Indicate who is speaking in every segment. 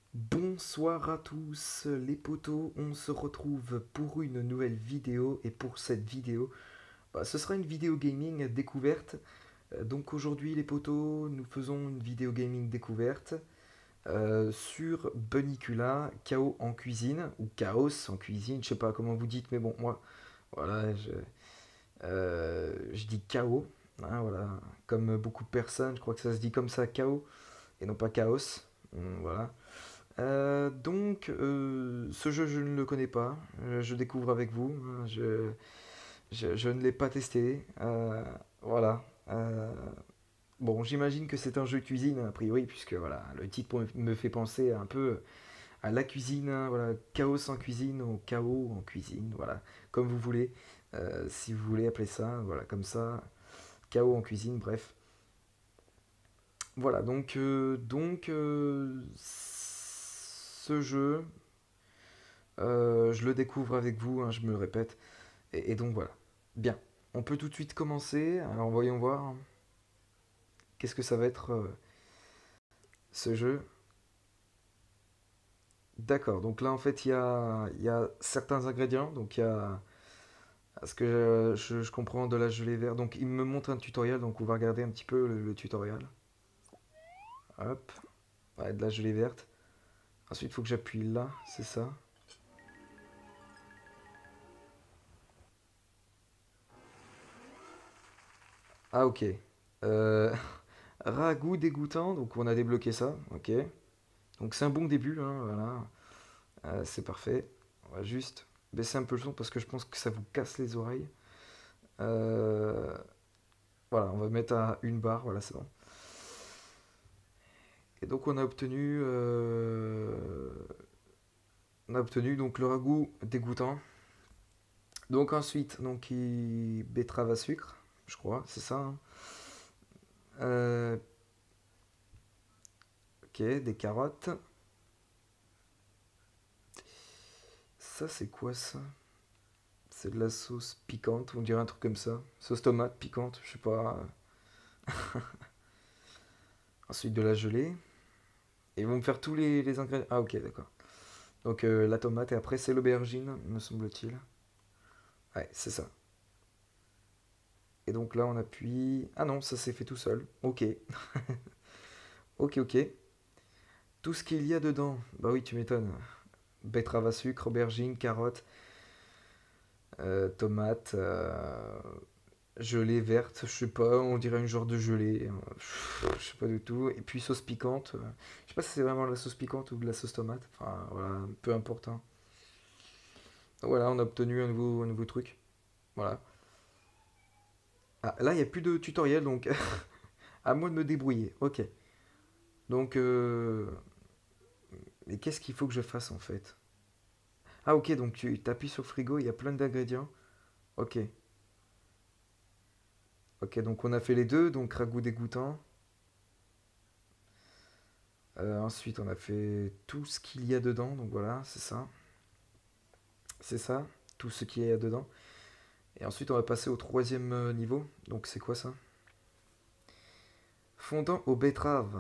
Speaker 1: Bonsoir à tous les potos, on se retrouve pour une nouvelle vidéo et pour cette vidéo, ce sera une vidéo gaming découverte. Donc aujourd'hui les potos, nous faisons une vidéo gaming découverte sur Bunnicula, Chaos en cuisine, ou Chaos en cuisine, je sais pas comment vous dites, mais bon moi, voilà, je dis Chaos, hein, voilà, comme beaucoup de personnes, je crois que ça se dit comme ça, Chaos, et non pas Chaos, voilà. Ce jeu, je ne le connais pas. Je découvre avec vous. Je ne l'ai pas testé. Voilà. Euh, bon, j'imagine que c'est un jeu de cuisine, a priori, puisque voilà, le titre me fait penser un peu à la cuisine. Hein, voilà, chaos en cuisine ou chaos en cuisine. Voilà, comme vous voulez. Si vous voulez appeler ça, voilà, comme ça. Chaos en cuisine, bref. Voilà, ce jeu, je le découvre avec vous, hein, je me le répète. Et donc voilà. Bien. On peut tout de suite commencer. Alors voyons voir. Qu'est-ce que ça va être ce jeu. D'accord. Donc là en fait il y a certains ingrédients. Donc il y a ce que je comprends de la gelée verte. Donc il me montre un tutoriel. Donc on va regarder un petit peu le tutoriel. Hop. Ouais, de la gelée verte. Ensuite il faut que j'appuie là. C'est ça. Ah ok. Euh, Ragoût dégoûtant. Donc on a débloqué ça. Ok. Donc c'est un bon début. Hein, voilà. C'est parfait. On va juste baisser un peu le son parce que je pense que ça vous casse les oreilles. Euh, voilà, on va mettre à une barre, voilà, c'est bon. Et donc on a obtenu donc le ragoût dégoûtant. Donc ensuite, betterave à sucre, je crois, c'est ça. Hein. Euh, ok, des carottes. Ça c'est quoi ça? C'est de la sauce piquante, on dirait un truc comme ça. Sauce tomate piquante, je sais pas. Ensuite de la gelée. Et ils vont me faire tous les ingrédients. Ah ok, d'accord. Donc la tomate et après c'est l'aubergine, me semble-t-il. Ouais, c'est ça. Et donc là on appuie. Ah non, ça s'est fait tout seul. Ok. Ok, ok. Tout ce qu'il y a dedans. Bah oui, tu m'étonnes. Betterave à sucre, aubergine, carotte, tomate, gelée verte, je sais pas, on dirait une genre de gelée. Je sais pas du tout. Et puis sauce piquante. Je sais pas si c'est vraiment la sauce piquante ou de la sauce tomate. Enfin voilà, peu importe. Hein. Voilà, on a obtenu un nouveau truc. Voilà. Ah, là, il n'y a plus de tutoriel, donc à moi de me débrouiller. Ok. Donc, mais qu'est-ce qu'il faut que je fasse en fait? Ah, ok, donc tu t'appuies sur le frigo, il y a plein d'ingrédients. Ok. Ok, donc on a fait les deux, donc ragoût dégoûtant. Ensuite, on a fait tout ce qu'il y a dedans, donc voilà, c'est ça. C'est ça, tout ce qu'il y a dedans. Et ensuite, on va passer au troisième niveau. Donc, c'est quoi ça? Fondant aux betteraves.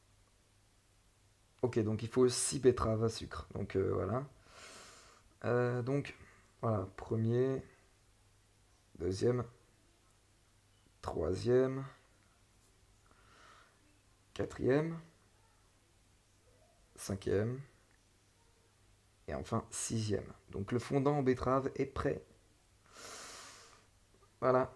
Speaker 1: Ok, donc il faut 6 betteraves à sucre. Donc, voilà. Donc, voilà, premier, deuxième, troisième, quatrième, cinquième et enfin sixième. Donc le fondant en betterave est prêt. Voilà.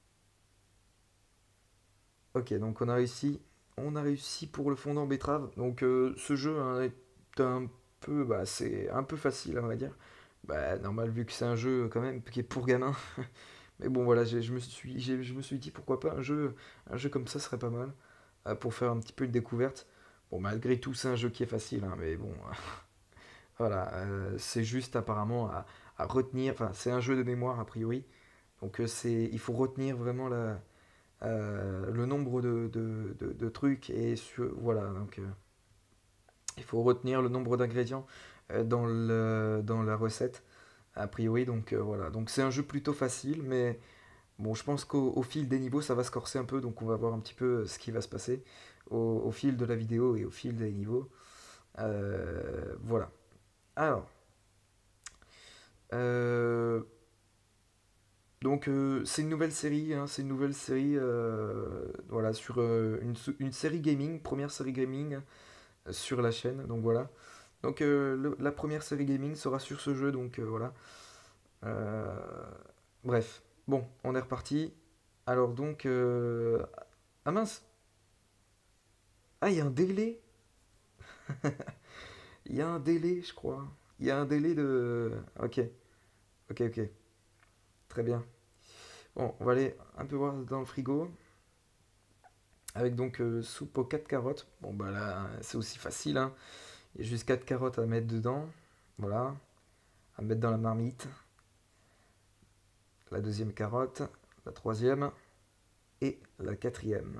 Speaker 1: Ok, donc on a réussi. On a réussi pour le fondant en betterave. Donc ce jeu hein, est un peu, c'est un peu facile, on va dire. Bah normal vu que c'est un jeu quand même qui est pour gamins. Mais bon voilà, je me suis dit pourquoi pas un jeu comme ça serait pas mal pour faire un petit peu une découverte. Bon malgré tout c'est un jeu qui est facile, hein, mais bon voilà, c'est juste apparemment à retenir. Enfin c'est un jeu de mémoire a priori. Donc il faut retenir vraiment le nombre de trucs voilà. Donc il faut retenir le nombre d'ingrédients dans la recette a priori. Donc voilà. Donc c'est un jeu plutôt facile, mais bon, je pense qu'au fil des niveaux, ça va se corser un peu, donc on va voir un petit peu ce qui va se passer au fil de la vidéo et au fil des niveaux. Voilà. Alors, euh, donc c'est une nouvelle série, hein, c'est une nouvelle série, voilà, sur une série gaming, première série gaming sur la chaîne, donc voilà. Donc la première série gaming sera sur ce jeu, donc voilà. Euh, Bref, bon, on est reparti. Alors donc, ah mince, ah il y a un délai, il y a un délai, je crois. Il y a un délai de, ok, ok, ok, très bien. Bon, on va aller un peu voir dans le frigo. Avec donc soupe aux 4 carottes. Bon bah là, c'est aussi facile, hein. Il y a juste 4 carottes à mettre dedans. Voilà. À mettre dans la marmite. La deuxième carotte. La troisième. Et la quatrième.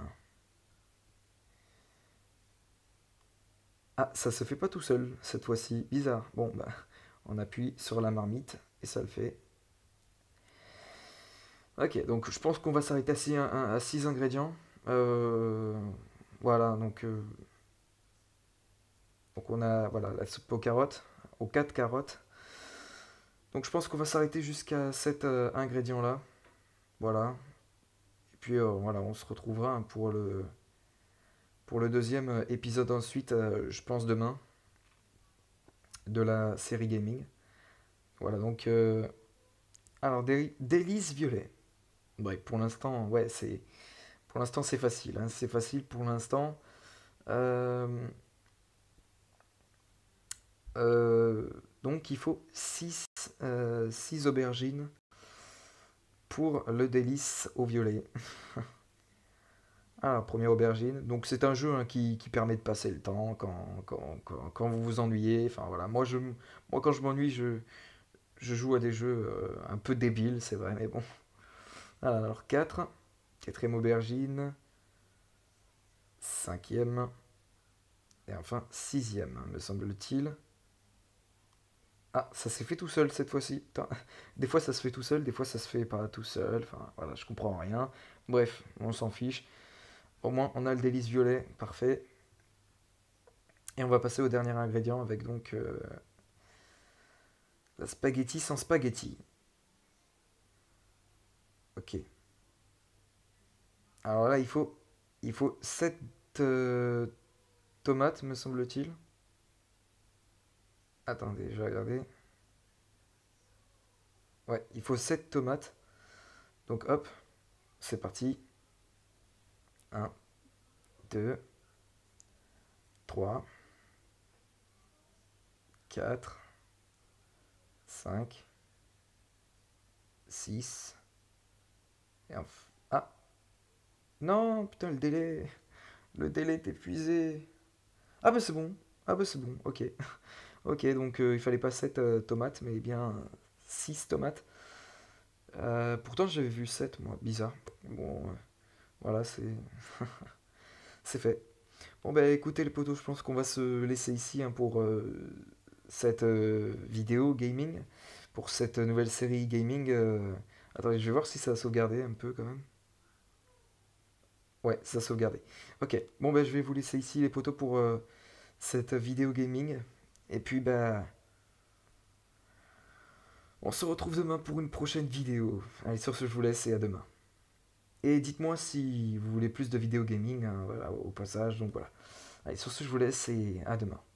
Speaker 1: Ah, ça se fait pas tout seul cette fois-ci. Bizarre. Bon bah, on appuie sur la marmite et ça le fait. Ok, donc je pense qu'on va s'arrêter à 6 ingrédients. Euh, voilà, donc on a voilà, la soupe aux carottes, aux 4 carottes. Donc je pense qu'on va s'arrêter jusqu'à cet ingrédient-là. Voilà. Et puis voilà, on se retrouvera, hein, pour le deuxième épisode ensuite, je pense demain, de la série gaming. Voilà, donc alors délice violet. Ouais, pour l'instant, ouais, c'est facile, hein, c'est facile pour l'instant. Euh, euh, donc il faut 6 aubergines pour le délice au violet. Ah, première aubergine. Donc c'est un jeu, hein, qui permet de passer le temps quand vous vous ennuyez. Enfin voilà, moi quand je m'ennuie, je joue à des jeux un peu débiles, c'est vrai, mais bon. Alors 4, quatrième aubergine, cinquième, et enfin sixième, me semble-t-il. Ah, ça s'est fait tout seul cette fois-ci. Putain, des fois ça se fait tout seul, des fois ça se fait pas tout seul. Enfin voilà, je comprends rien. Bref, on s'en fiche. Au moins on a le délice violet, parfait. Et on va passer au dernier ingrédient avec donc la spaghetti sans spaghetti. Ok. Alors là, il faut 7 tomates, me semble-t-il. Attendez, je vais regarder. Ouais, il faut 7 tomates. Donc hop, c'est parti. Un, 2, 3, 4, 5, 6. Et enfin... Ah, non, putain, le délai. Le délai est épuisé. Ah bah c'est bon. Ah bah c'est bon, ok. Ok, donc il fallait pas 7 tomates, mais bien 6 tomates. Pourtant j'avais vu 7 moi, bizarre. Bon, voilà, c'est fait. Bon bah écoutez les potos, je pense qu'on va se laisser ici, hein, pour cette vidéo gaming, pour cette nouvelle série gaming. Attendez, je vais voir si ça a sauvegardé un peu quand même. Ouais, ça a sauvegardé. Ok, bon bah je vais vous laisser ici les potos pour cette vidéo gaming. Et puis bah on se retrouve demain pour une prochaine vidéo. Allez, sur ce je vous laisse et à demain. Et dites-moi si vous voulez plus de vidéo gaming, hein, voilà, au passage. Donc voilà. Allez, sur ce je vous laisse et à demain.